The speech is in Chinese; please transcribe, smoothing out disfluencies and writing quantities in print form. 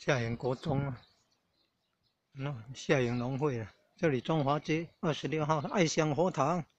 下营国中啊，下营农会啊，这里中华街26号爱香佛堂。